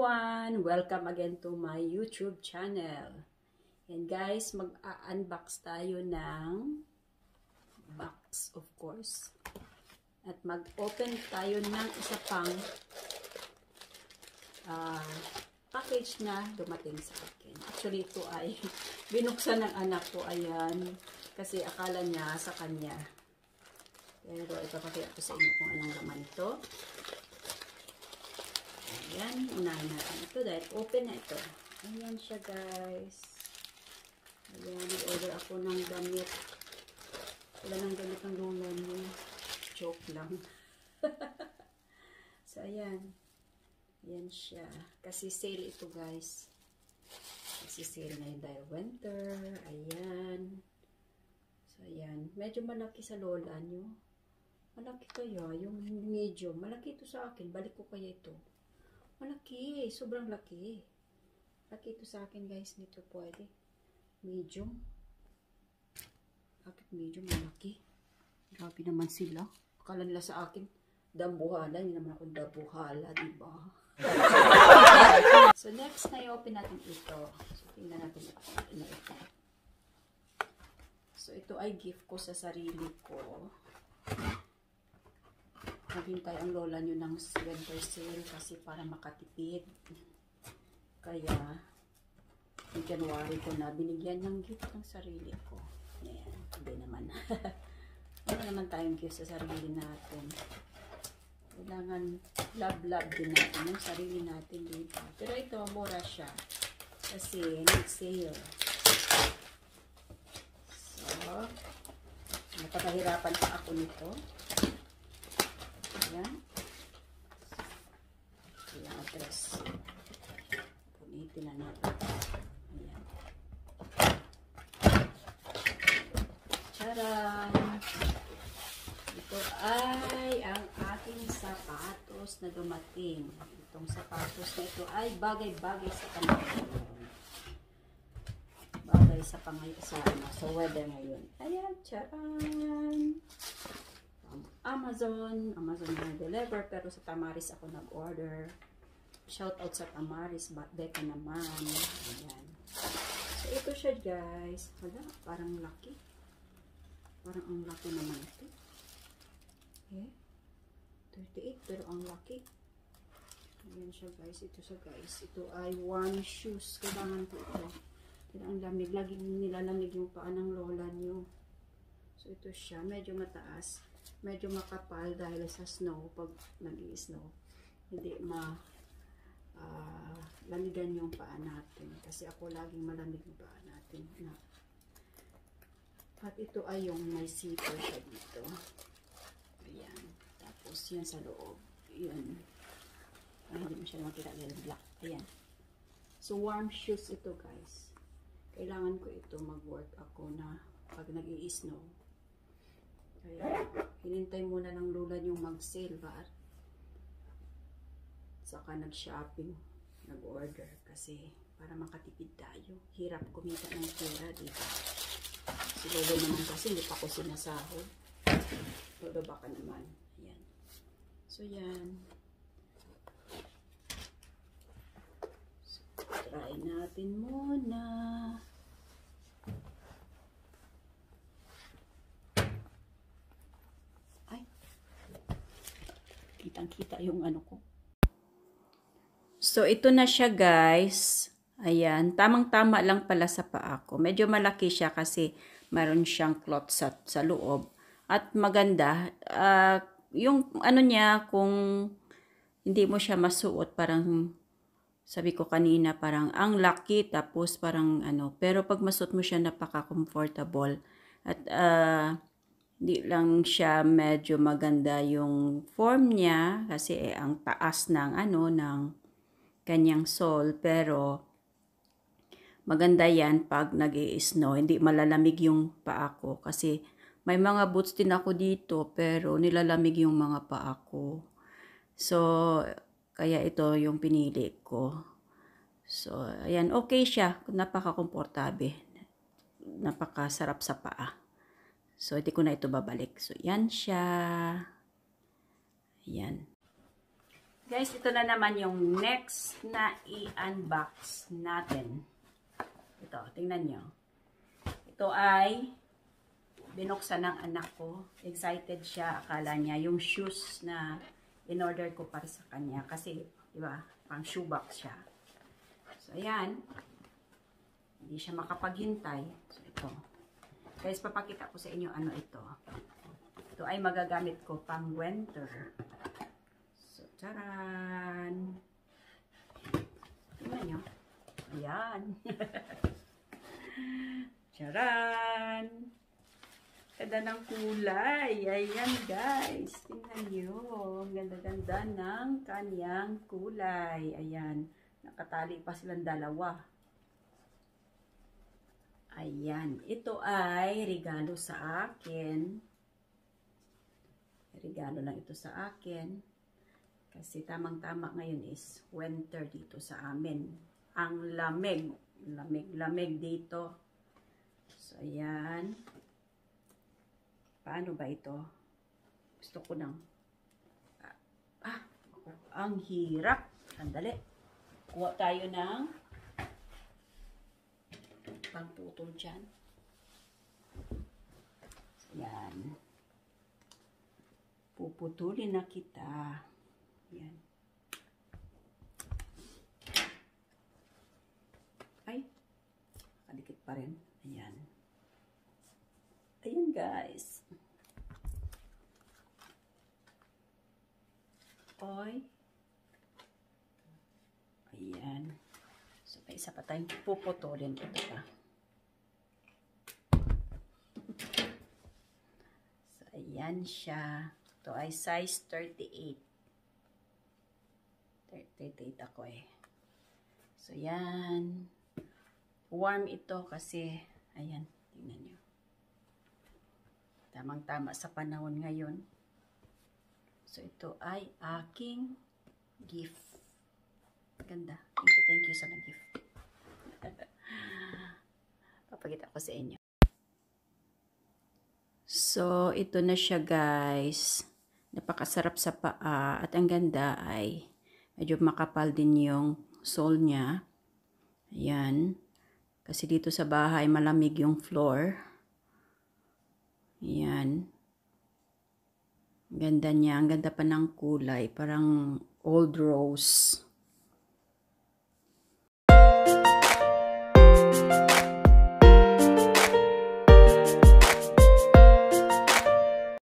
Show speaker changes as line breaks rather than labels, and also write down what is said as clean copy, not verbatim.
everyone! Welcome again to my YouTube channel. And guys, mag-unbox tayo ng box, of course. At mag-open tayo ng isa pang package na dumating sa akin. Actually, ito ay binuksan ng anak ko. Ayan. Kasi akala niya sa kanya. Pero ipapakita ko sa inyo kung anong laman ito. Ayan, unahin natin ito dahil open na ito. Ayan siya guys. Ayan, nag-order ako ng damit. Wala ng damit ng lola niyo. Joke lang. So, ayan. Ayan siya. Kasi sale ito guys. Kasi sale na yun dahil winter. Ayan. So, ayan. Medyo malaki sa lola niyo. Malaki kaya. Yung medium. Malaki ito sa akin. Balik ko kaya ito. Malaki, sobrang laki. Laki ito sa akin guys, nito pwede. Medium. Bakit medium? Malaki. Grabe naman sila. Akala nila sa akin, dambuhala. Hindi naman ako dambuhala, diba? So next na i-open natin ito. So tingnan natin ano ito. So ito ay gift ko sa sarili ko. Naghintay ang lola nyo ng winter sale kasi para makatipid. Kaya, in January ko na binigyan ng gift ng sarili ko. Ayan, hindi naman. Wala naman tayong gift sa sarili natin. Kailangan love din natin yung sarili natin dito. Pero ito, mura siya. Kasi, nag-sale. So, napakahirapan pa ako nito. Ayan. Yung address. Punitin na natin. Ayan. Charan! Ito ay ang aking sapatos na dumating. Itong sapatos na ito ay bagay-bagay sa panahon. Bagay sa sa weather ngayon. Ayan, charan! Amazon na deliver, pero sa Tamaris ako nag-order. Shout out sa Tamaris, Beka naman. Ayan. So ito siya guys. Wala, parang laki. Parang ang laki naman ito. Okay. 38, pero ang laki. Ayan siya guys. Ito siya guys. Ito ay warm shoes. Kailangan ko ito. Pero ang lamig. Laging nilalamig yung paa ng lola niyo. So ito siya. Medyo mataas. Medyo makapal dahil sa snow. Pag nag-i-snow, hindi lamigan yung paa natin. Kasi ako laging malamig yung paa natin. At ito ay yung may zipper siya dito. Ayan. Tapos yan sa loob. Yun. Hindi mo siya makita dahil black. Ayan. So warm shoes ito guys. Kailangan ko ito mag-work ako na pag nag-i-snow. Kaya, hinintay muna ng lola yung mag-sale ba? Saka nag-shopping, nag-order kasi para makatipid tayo. Hirap kumita ng pera, diba? Si lola naman kasi hindi pa ko sinasahod. Lola baka naman. Ayan. So, yan. So, try natin muna. Kitang-kita yung ano ko. So, ito na siya guys. Ayan. Tamang-tama lang pala sa paa ko. Medyo malaki siya kasi mayroon siyang cloth sa loob. At maganda. Yung ano niya, kung hindi mo siya masuot, parang sabi ko kanina, parang ang laki. Tapos parang ano. Pero pag masuot mo siya, napaka-comfortable. At hindi lang siya medyo maganda yung form niya kasi ang taas ng ng kanyang sole, pero maganda yan pag nag-i-snow. Hindi malalamig yung paa ko kasi may mga boots din ako dito pero nilalamig yung mga paa ko. So kaya ito yung pinili ko. So ayan, okay siya, napaka-komportable. Napakasarap sa paa. So, hindi ko na ito babalik. So, yan siya. Ayan. Guys, ito na naman yung next na i-unbox natin. Ito, tingnan nyo. Ito ay binuksan ng anak ko. Excited siya. Akala niya yung shoes na in-order ko para sa kanya. Kasi, di ba, pang shoebox siya. So, ayan. Hindi siya makapaghintay. So, ito. Guys, papakita ko sa inyo ano ito. Ito ay magagamit ko pang winter. So, taran! Tingnan nyo. Ayan. Charan! Ganda ng kulay. Ayan, guys. Tingnan nyo. Ang ganda-ganda ng kanyang kulay. Ayan. Nakatali pa silang dalawa. Ayan. Ito ay regalo sa akin. Regalo lang ito sa akin. Kasi tamang-tama ngayon is winter dito sa amin. Ang lamig. Lamig dito. So, ayan. Paano ba ito? Gusto ko ng... ang hirap. Sandali. Kuha tayo ng pagputol dyan. So, ayan. Puputulin na kita. Ayan. Ay, kadikit pa rin. Ayan. Ayan, guys. Oy. Ayan. So, may isa pa tayong puputulin. Ito pa. So, ayan siya. Ito ay size 38. 38 ako eh. So, yan. Warm ito kasi, ayan, tingnan nyo. Tamang-tama sa panahon ngayon. So, ito ay aking gift. Ganda. Thank you sa nag-gift. Papakita ko sa inyo. So, ito na siya, guys. Napakasarap sa paa. At ang ganda ay medyo makapal din yung sole niya. Ayan. Kasi dito sa bahay, malamig yung floor. Ayan. Ganda niya. Ang ganda pa ng kulay. Parang old rose.